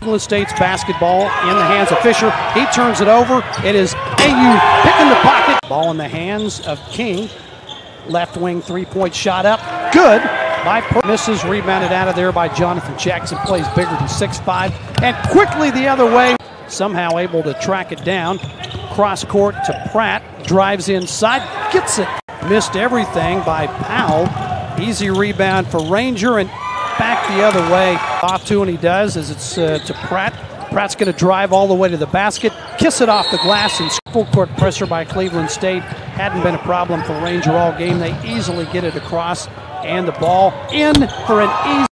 Cleveland State's basketball in the hands of Fisher. He turns it over. It is AU picking the pocket. Ball in the hands of King. Left wing three-point shot up. Good by misses, rebounded out of there by Jonathan Jackson. Plays bigger than 6'5", and quickly the other way. Somehow able to track it down. Cross court to Pratt. Drives inside. Gets it. Missed everything by Powell. Easy rebound for Ranger, and back the other way. Off to, and he does, as it's to Pratt. Pratt's going to drive all the way to the basket, kiss it off the glass, and full court pressure by Cleveland State. Hadn't been a problem for Ranger all game. They easily get it across, and the ball in for an easy